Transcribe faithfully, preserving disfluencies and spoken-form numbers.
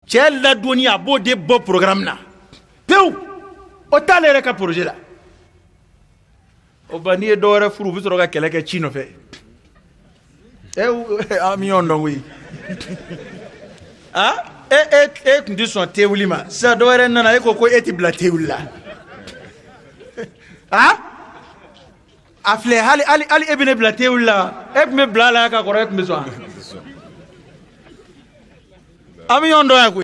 cɛ ladonni a b'o de bɔ programme na pewu o t'ale yɛrɛ ka projet la o ba n'i ye dɔ wɛrɛ furu u bɛ sɔrɔ ka kɛlɛ kɛ ci nɔfɛ eh an mi ɲɔgɔn dɔn koyi ah e e e tun tɛ sɔn te wuli ma sisan dɔ wɛrɛ nana e ko ko e tɛ bila te wuli la ah a filɛ hali hali hali e bɛ ne bila te wuli la e tun bɛ bila a la ka kɔrɔ e tun bɛ sɔn an mi ɲɔgɔn dɔn yan koyi